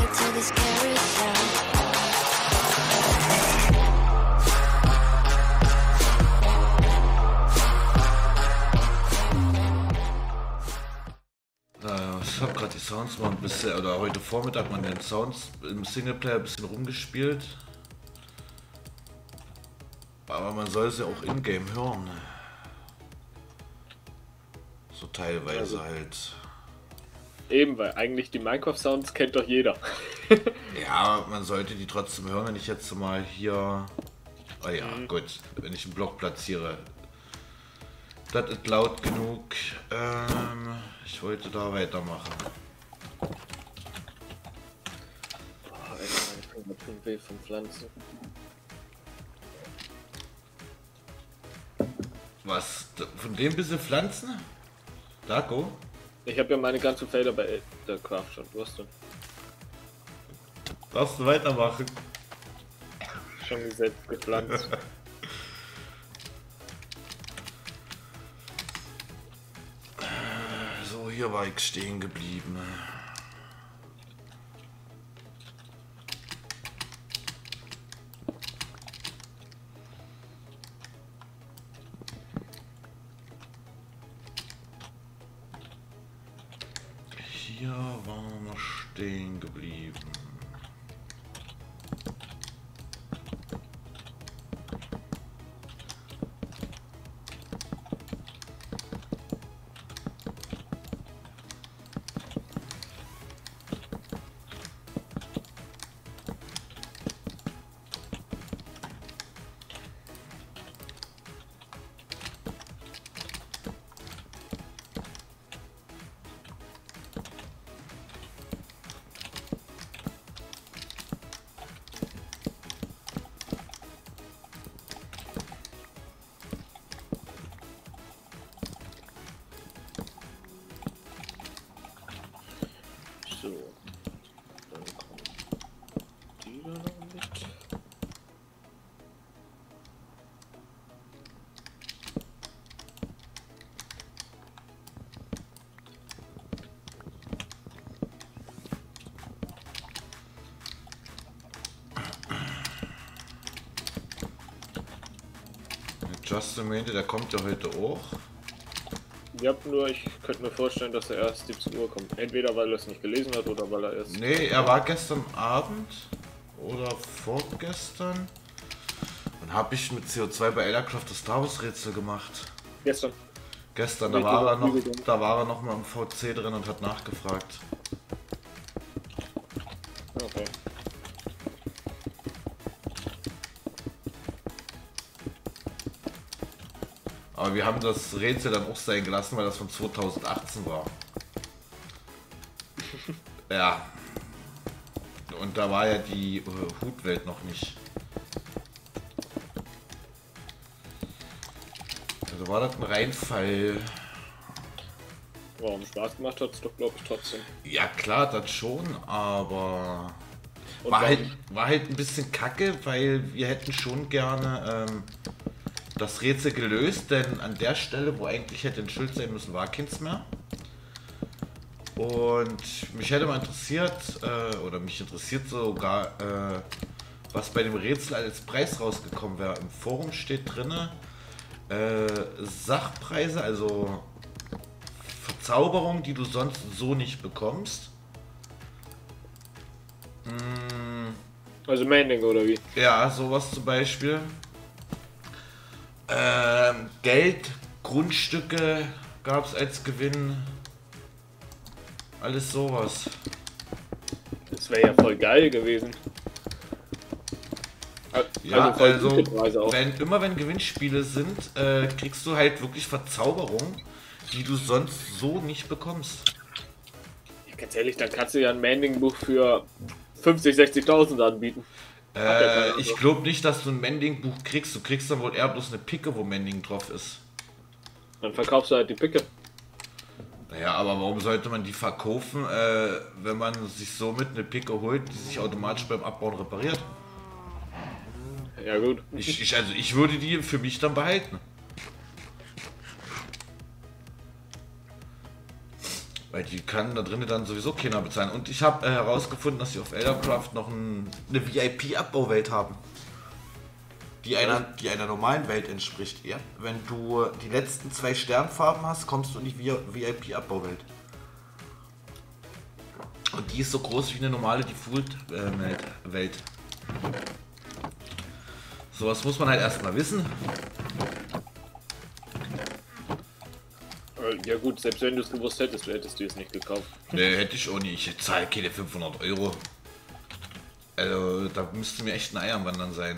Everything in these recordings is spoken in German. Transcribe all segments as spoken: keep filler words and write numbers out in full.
to this carousel. Ich habe gerade die Sounds mal ein bisschen, oder heute Vormittag mal den Sounds im Singleplayer ein bisschen rumgespielt. Aber man soll es ja auch in-game hören. So teilweise also halt. Eben, weil eigentlich die Minecraft-Sounds kennt doch jeder. Ja, man sollte die trotzdem hören, wenn ich jetzt mal hier... Oh ja, mhm. gut, wenn ich einen Block platziere. Das ist laut genug. Ähm, ich wollte da weitermachen. Boah, ey, meine Finger tun weh von Pflanzen. Was? Von dem bisschen Pflanzen? Daco? Ich habe ja meine ganzen Felder bei der Craft schon. Du hast du. Darfst du weitermachen? Schon selbst gepflanzt. So, hier war ich stehen geblieben. Hier waren wir stehen geblieben. So. Dann kommen die da noch mit. Justin meinte, der kommt ja heute auch. Ja, nur ich könnte mir vorstellen, dass er erst siebzehn Uhr kommt. Entweder weil er es nicht gelesen hat oder weil er erst... Nee, er war gestern Abend oder vorgestern und habe ich mit C O zwei bei Eldercraft das Star Wars Rätsel gemacht. Gestern. Gestern, da war er noch, da war er noch mal im V C drin und hat nachgefragt. Okay. Aber wir haben das Rätsel dann auch sein gelassen, weil das von zweitausendachtzehn war. Ja. Und da war ja die äh, Hutwelt noch nicht. Also war das ein Reinfall. Warum Spaß gemacht hat es doch, glaube ich, trotzdem. Ja klar, das schon, aber Und war warum- halt, war halt ein bisschen kacke, weil wir hätten schon gerne ähm, das Rätsel gelöst, denn an der Stelle, wo eigentlich hätte ein Schild sein müssen, war keins mehr. Und mich hätte mal interessiert, äh, oder mich interessiert sogar, äh, was bei dem Rätsel als Preis rausgekommen wäre. Im Forum steht drinne äh, Sachpreise, also Verzauberung, die du sonst so nicht bekommst. Mm, Also Mending oder wie? ja, sowas zum Beispiel. Ähm, Geld, Grundstücke gab es als Gewinn. Alles sowas. Das wäre ja voll geil gewesen. Ja, voll also, gute Preise auch. wenn, immer wenn Gewinnspiele sind, äh, kriegst du halt wirklich Verzauberung, die du sonst so nicht bekommst. Ja, ganz ehrlich, dann kannst du ja ein Mending-Buch für fünfzig, sechzigtausend anbieten. Hat ja Äh, keiner ich so. glaube nicht, dass du ein Mending-Buch kriegst. Du kriegst dann wohl eher bloß eine Picke, wo Mending drauf ist. Dann verkaufst du halt die Picke. Naja, aber warum sollte man die verkaufen, äh, wenn man sich somit eine Picke holt, die sich automatisch beim Abbauen repariert? Ja gut. Ich, ich, also ich würde die für mich dann behalten. Weil Weil die kann da drinnen dann sowieso keiner bezahlen. Und ich habe äh, herausgefunden, dass sie auf Eldercraft noch ein, eine V I P-Abbauwelt haben. Die einer, die einer normalen Welt entspricht. Ja? Wenn du die letzten zwei Sternfarben hast, kommst du in die V I P-Abbauwelt. Und die ist so groß wie eine normale Default-Welt. Sowas muss man halt erstmal wissen. Ja gut, selbst wenn du es gewusst hättest, hättest du es nicht gekauft. Ne, hätte ich auch nicht. Ich zahle keine fünfhundert Euro. Also, da müsste mir echt ein Ei am Wandern sein.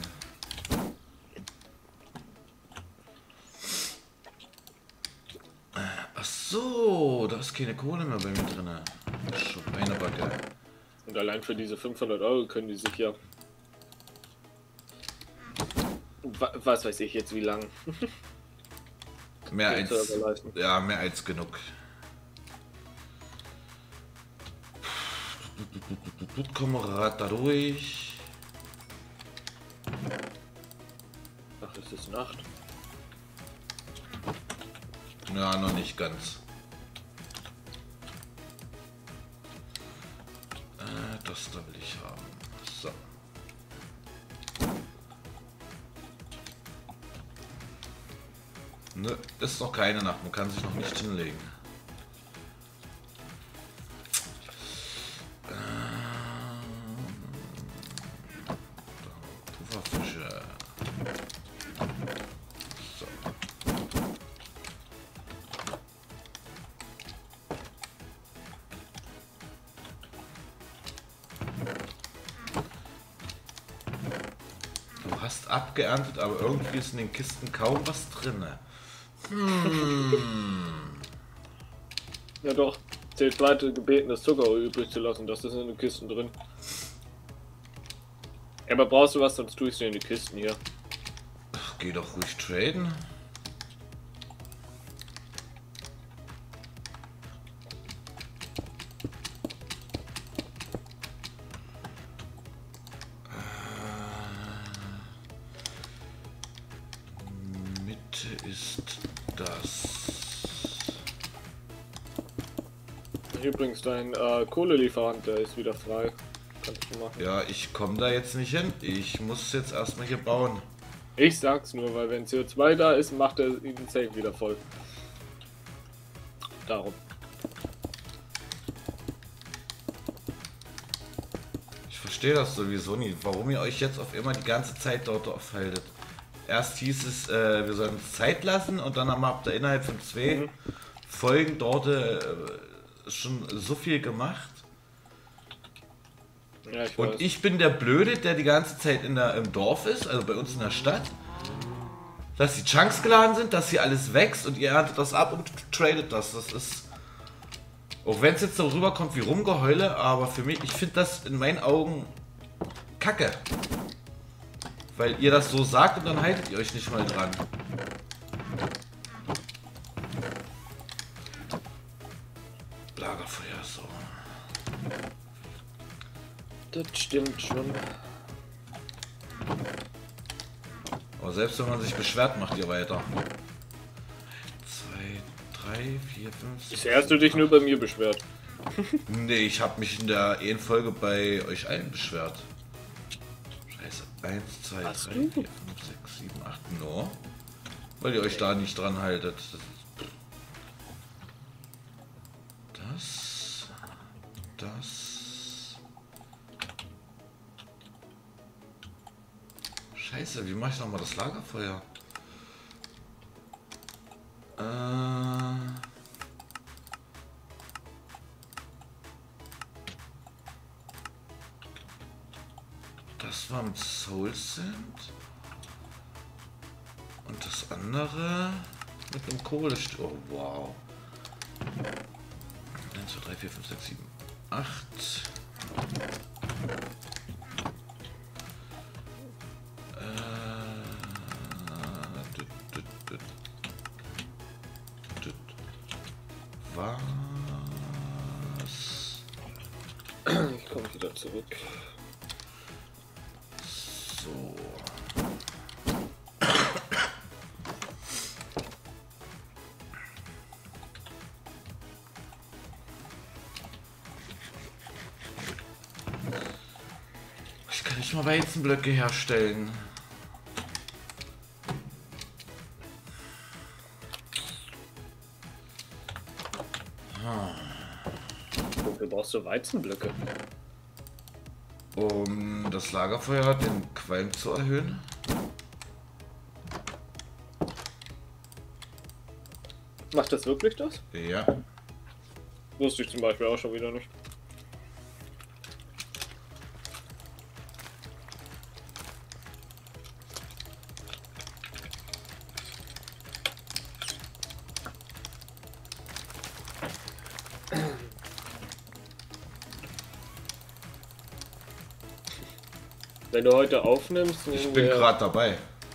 Ach so, da ist keine Kohle mehr bei mir drin. Schweinebacke. Und allein für diese fünfhundert Euro können die sich ja... Was weiß ich jetzt wie lang. Mehr als... Ja, mehr als genug. Kommen wir gerade da durch. Ach, es ist Nacht. Ja, noch nicht ganz. Äh, das da will ich haben. So. Ne, ist noch keine Nacht, man kann sich noch nicht hinlegen. Pufferfische. So. Du hast abgeerntet, aber irgendwie ist in den Kisten kaum was drin. Hm. Ja doch, zählt weiter gebeten, das Zuckerrohr übrig zu lassen. Das ist in den Kisten drin. Ja, aber brauchst du was, sonst tue ich dir in die Kisten hier. Ach, geh doch ruhig traden. Äh, Mitte ist das. Übrigens, dein äh, Kohlelieferant, der ist wieder frei. Kannst du machen. Ja, ich komme da jetzt nicht hin. Ich muss jetzt erstmal hier bauen. Ich sag's nur, weil wenn C O zwei da ist, macht er ihn safe wieder voll. Darum. Ich verstehe das sowieso nicht, warum ihr euch jetzt auf immer die ganze Zeit dort aufhaltet. Erst hieß es, äh, wir sollen uns Zeit lassen und dann habt ihr innerhalb von zwei mhm. Folgen dort äh, schon so viel gemacht. Ja, ich und weiß. ich bin der Blöde, der die ganze Zeit in der, im Dorf ist, also bei uns in der Stadt. Dass die Chunks geladen sind, dass hier alles wächst und ihr erntet das ab und tradet das. Das ist... Auch wenn es jetzt so rüberkommt wie Rumgeheule, aber für mich, ich finde das in meinen Augen kacke. Weil ihr das so sagt und dann haltet ihr euch nicht mal dran. Lagerfeuer, so. Das stimmt schon. Aber selbst wenn man sich beschwert, macht ihr weiter. zwei, drei, vier, fünf, sechs. Bisher hast du dich nur bei mir beschwert. Nee, ich habe mich in der Ehenfolge bei euch allen beschwert. Scheiße. eins, zwei, drei, vier, fünf, sechs, sieben, acht. No. Weil ihr euch da nicht dran haltet. Das. Das. Scheiße, wie mache ich nochmal das Lagerfeuer? Äh. Das war mit Soul Sand. Und das andere mit dem Kohlestich. Oh, wow. eins, zwei, drei, vier, fünf, sechs, sieben, acht. Was? Ich komme wieder zurück. So. ich mal Weizenblöcke herstellen. Wofür brauchst du Weizenblöcke? Um das Lagerfeuer, den Qualm zu erhöhen. Macht das wirklich das? Ja. Wusste ich zum Beispiel auch schon wieder nicht. Wenn du heute aufnimmst, Ich nehmen bin wir- gerade dabei.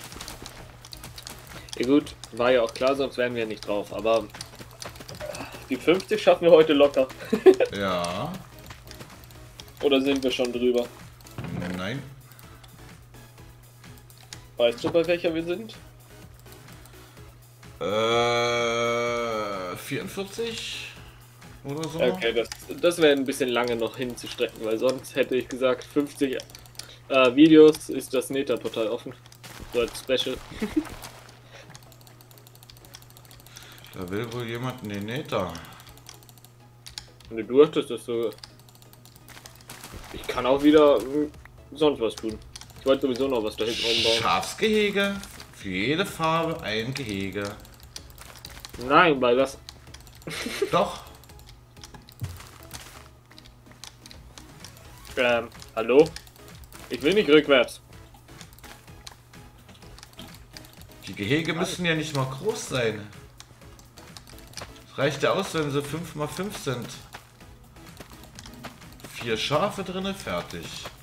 Ja gut, war ja auch klar, sonst wären wir nicht drauf, aber die fünfzig schaffen wir heute locker. Ja. Oder sind wir schon drüber? Nein. Weißt du, bei welcher wir sind? Äh, vierundvierzig oder so. Okay, das, das wäre ein bisschen lange noch hinzustrecken, weil sonst hätte ich gesagt, fünfzig äh, Videos ist das Neta-Portal offen. So als Special. Da will wohl jemand einen Nether. Und du hattest das so. Ich kann auch wieder äh, sonst was tun. Ich wollte sowieso noch was da hinten umbauen. Schafsgehege. Für jede Farbe ein Gehege. Nein, weil das. Doch. Ähm, hallo? Ich will nicht rückwärts. Die Gehege müssen ja nicht mal groß sein. Es reicht ja aus, wenn sie fünf mal fünf sind. Vier Schafe drinne, fertig.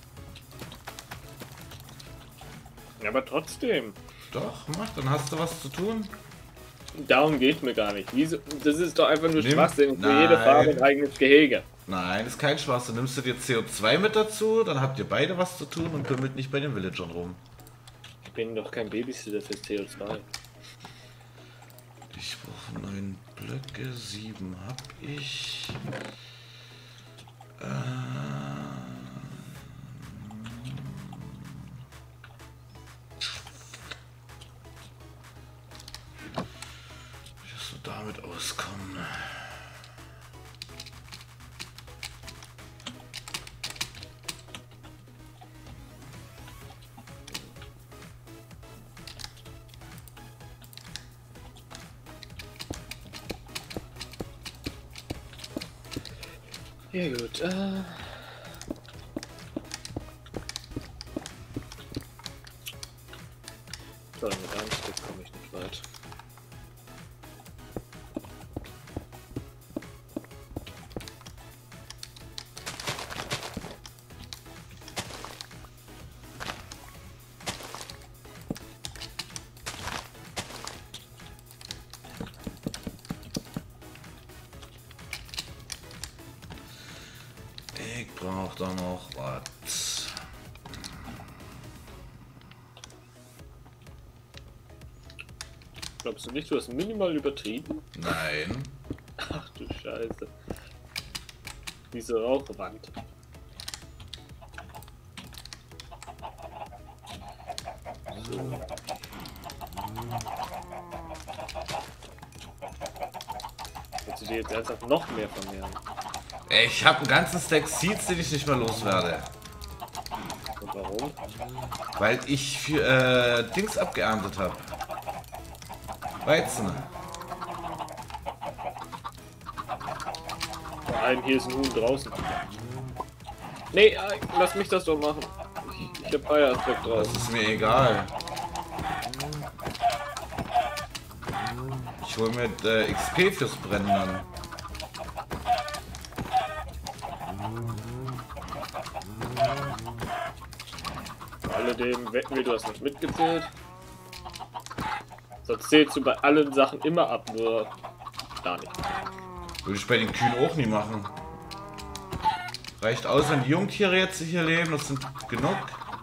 Ja, aber trotzdem. Doch, mach, dann hast du was zu tun. Darum geht mir gar nicht. Wieso? Das ist doch einfach nur Nimm- Schwachsinn. Für Nein. jede Farbe ein eigenes Gehege. Nein, ist kein Spaß. Dann nimmst du dir C O zwei mit dazu, dann habt ihr beide was zu tun und kümmert nicht bei den Villagern rum. Ich bin doch kein Babysitter für C O zwei. Ich brauche neun Blöcke, sieben hab ich. Äh, wie wirst du damit auskommen? Ja gut, äh... So, mit einem Stück komme ich nicht weit. Ich brauche da noch was. Glaubst du nicht, du hast minimal übertrieben? Nein. Ach du Scheiße. Diese Rauchwand. So. Willst du dir jetzt ernsthaft noch mehr vermehren? Ich habe einen ganzen Stack Seeds, den ich nicht mehr loswerde. Und warum? Weil ich für, äh, Dings abgeerntet habe. Weizen. Vor allem hier ist ein Huhn draußen. Nee, äh, lass mich das doch machen. Ich, ich hab Feueraspekt drauf. Das ist mir egal. Ich hol mir äh, X P fürs Brennen dann. Vor alledem wetten wir, du hast nicht mitgezählt. Sonst zählst du bei allen Sachen immer ab, nur da nicht. Würde ich bei den Kühen auch nie machen. Reicht aus, wenn die Jungtiere jetzt hier leben, das sind genug.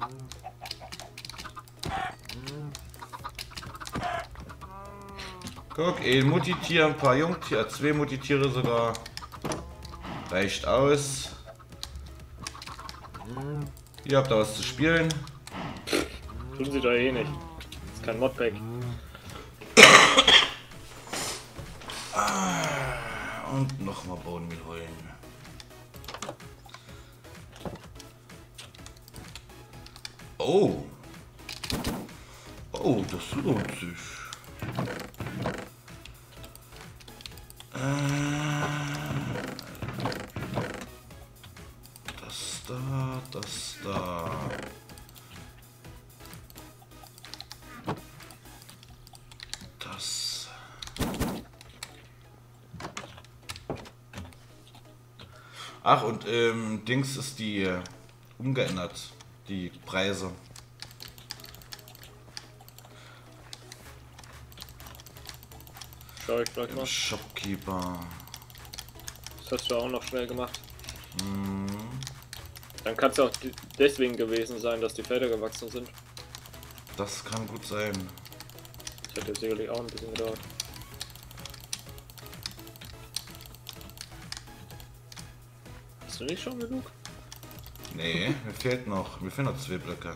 Guck, ein Muttitier, ein paar Jungtiere, zwei Muttitiere sogar. Reicht aus. Ihr habt da was zu spielen. Tun sie doch eh nicht. Das ist kein Modpack. Und nochmal Bodenmehl holen. Oh. Oh, das lohnt sich. Das da, das da. Das. Ach, und ähm, Dings ist die äh, umgeändert, die Preise. Schau ich gleich mal. Shopkeeper. Das hast du auch noch schnell gemacht. Hm. Dann kann es auch deswegen gewesen sein, dass die Felder gewachsen sind. Das kann gut sein. Das hätte sicherlich auch ein bisschen gedauert. Hast du nicht schon genug? Nee, mir fehlt noch. Mir fehlen noch zwei Blöcke.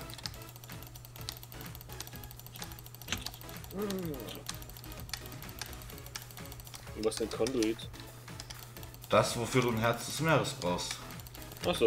Hm. Was ist denn Conduit? Das, wofür du ein Herz des Meeres brauchst. Achso.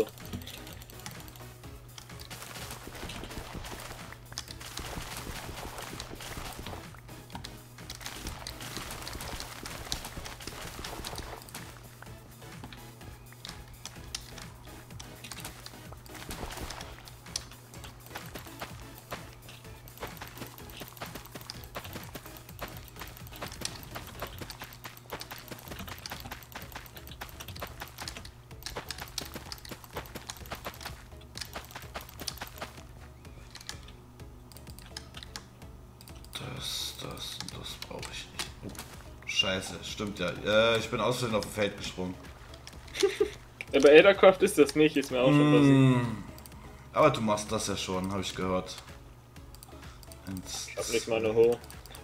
Das, das und das brauche ich nicht. Oh, Scheiße, stimmt ja. Äh, ich bin aus Versehen auf dem Feld gesprungen. Ja, bei Eldercraft ist das nicht, ist mir auch schon passiert. Mm, aber du machst das ja schon, habe ich gehört. Eins, Ich hab nicht mal eine Ho.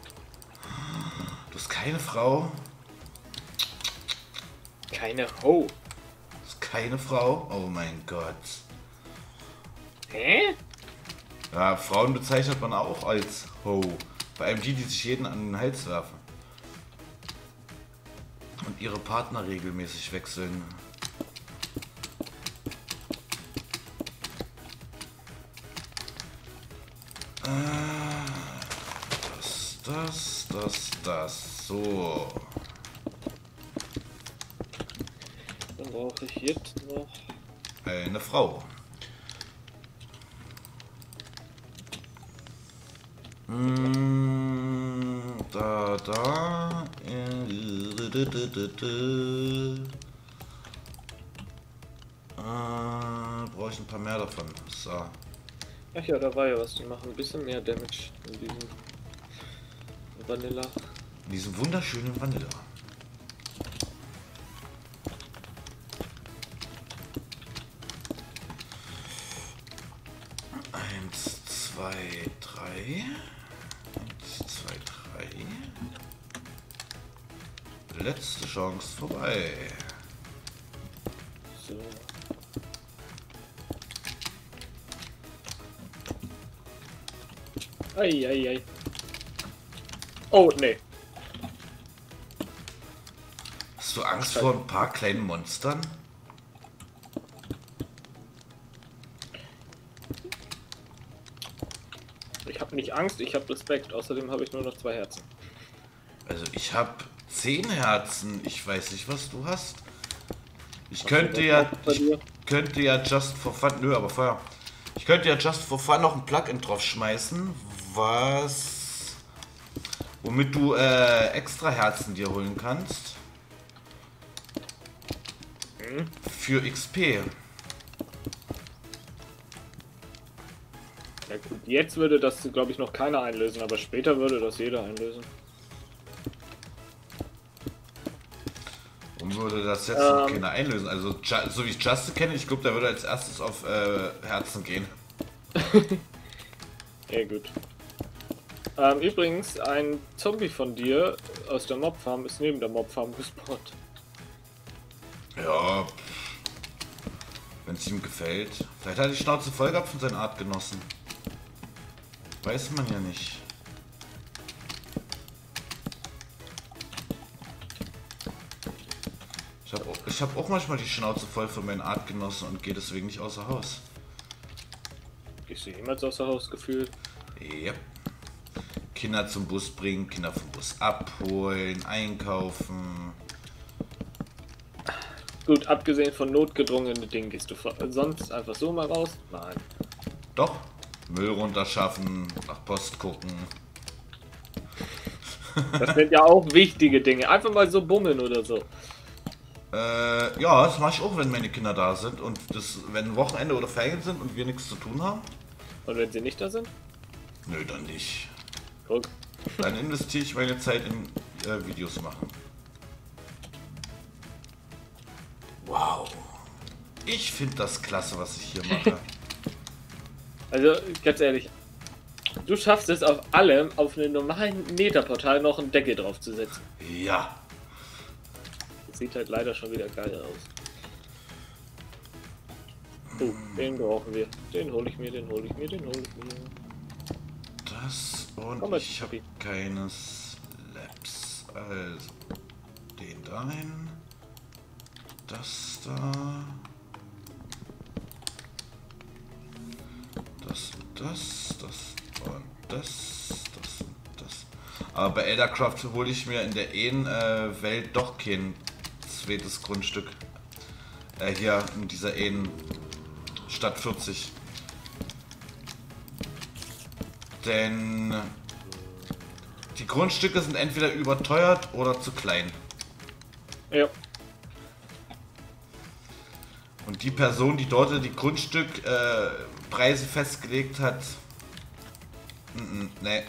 Du hast keine Frau? Keine Ho. Du hast keine Frau? Oh mein Gott. Hä? Ja, Frauen bezeichnet man auch als Ho. Vor allem die, die sich jeden an den Hals werfen. Und ihre Partner regelmäßig wechseln. Das, das, das, das. So. Dann brauche ich jetzt noch. Eine Frau. Mm, da, da. Äh, brauche ich ein paar mehr davon. So. Ach ja, da war ja was. Die machen ein bisschen mehr Damage in diesem Vanilla. In diesem wunderschönen Vanilla. Eins, zwei, drei. Eins, zwei, drei. Letzte Chance vorbei. So. Ei, ei, ei. Oh, nee. Hast du Angst vor ein paar kleinen Monstern? Ich habe nicht Angst, ich habe Respekt. Außerdem habe ich nur noch zwei Herzen. Also ich habe zehn Herzen. Ich weiß nicht, was du hast. Ich Hast könnte du das ja, noch bei ich dir? könnte ja just for fun, nö, aber Feuer. Ich könnte ja just for fun noch ein Plugin drauf schmeißen, was, womit du äh, extra Herzen dir holen kannst. Hm? Für X P. Ja gut, jetzt würde das, glaube ich, noch keiner einlösen, aber später würde das jeder einlösen. Warum würde das jetzt Ähm. noch keiner einlösen? Also, Ju- so wie ich Justin kenne, ich glaube, der würde als erstes auf äh, Herzen gehen. Ja gut. Ähm, übrigens, ein Zombie von dir aus der Mobfarm ist neben der Mobfarm gespawnt. Ja. Wenn Wenn es ihm gefällt. Vielleicht hat er die Schnauze voll gehabt von seinen Artgenossen. Weiß man ja nicht. Ich habe ich hab auch manchmal die Schnauze voll von meinen Artgenossen und gehe deswegen nicht außer Haus. Gehst du jemals außer Haus gefühlt? Yep. Kinder zum Bus bringen, Kinder vom Bus abholen, einkaufen. Gut, abgesehen von notgedrungenen Dingen, gehst du sonst einfach so mal raus? Nein. Doch. Müll runterschaffen, nach Post gucken. Das sind ja auch wichtige Dinge. Einfach mal so bummeln oder so. Äh, ja, das mache ich auch, wenn meine Kinder da sind und das, wenn Wochenende oder Ferien sind und wir nichts zu tun haben. Und wenn sie nicht da sind? Nö, dann nicht. Guck. Dann investiere ich meine Zeit in äh, Videos machen. Wow. Ich finde das klasse, was ich hier mache. Also, ganz ehrlich, du schaffst es auf allem, auf einem normalen Nether-Portal noch einen Deckel draufzusetzen. Ja. Das sieht halt leider schon wieder geil aus. Oh, den brauchen wir. Den hole ich mir, den hole ich mir, den hole ich mir. Das und Komm mit, ich habe keine Slaps. Also, den dahin. Das da. Das und das. Das und das. Das und das. Aber bei Eldercraft hole ich mir in der einen äh, Welt doch kein zweites Grundstück. Äh, hier in dieser einen Stadt vierzig. Denn die Grundstücke sind entweder überteuert oder zu klein. Ja. Und die Person, die dort die Grundstückpreise äh, Preise festgelegt hat, n -n, nee.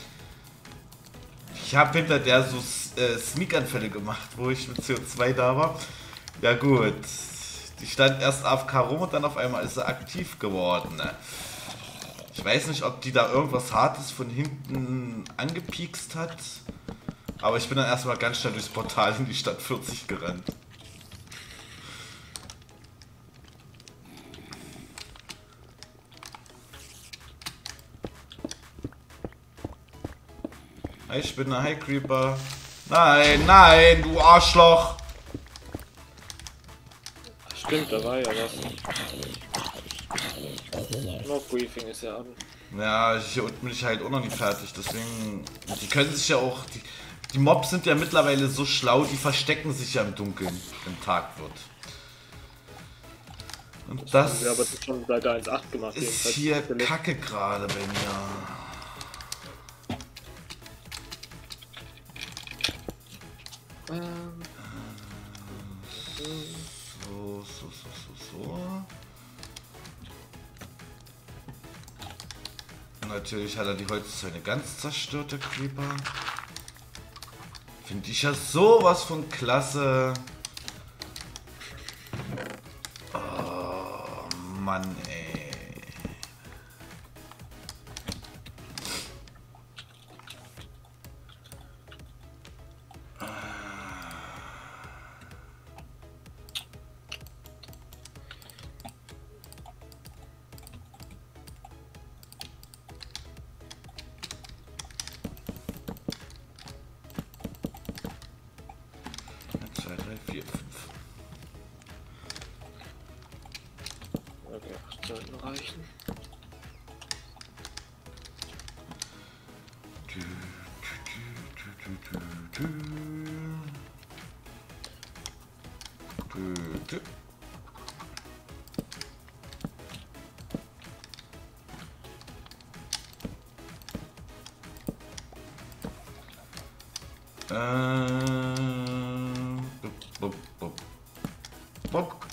Ich habe hinter der so äh, Sneak-Anfälle gemacht, wo ich mit C O zwei da war. Ja gut, die stand erst A F K rum und dann auf einmal ist sie aktiv geworden. Ne? Ich weiß nicht, ob die da irgendwas Hartes von hinten angepiekst hat, aber ich bin dann erstmal ganz schnell durchs Portal in die Stadt vierzig gerannt. Ich bin ein High Creeper. Nein, nein, du Arschloch! Stimmt, da war ja was. Noch Briefing ist ja an. Ja, hier unten bin ich halt auch noch nicht fertig, deswegen... Die können sich ja auch... Die, die Mobs sind ja mittlerweile so schlau, die verstecken sich ja im Dunkeln, wenn Tag wird. Und das, das haben wir aber schon seit eins Punkt acht gemacht. ist hier Kacke gerade bei mir. Ähm. So, so, so, so, so. Natürlich hat er die Holzzäune ganz zerstört, der Creeper. Finde ich ja sowas von klasse. Oh, Mann, ey. zwei, drei, vier, fünf. Okay, acht sollten reichen. Tü, tü, tü, tü, tü, tü. Tü, tü. Ähm, bup, bup, bup. Bup.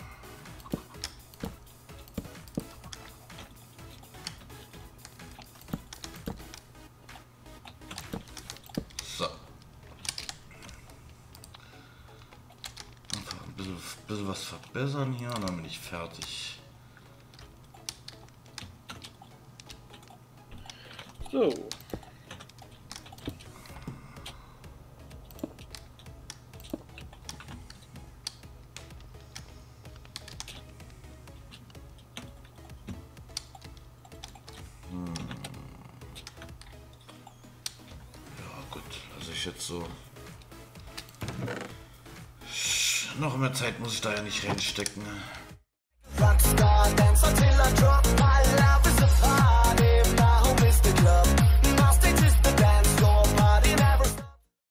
So. Einfach ein bisschen, bisschen was verbessern hier und dann bin ich fertig. So. ich jetzt so. Noch mehr Zeit muss ich da ja nicht reinstecken. Rockstar, Dancer, till I drop my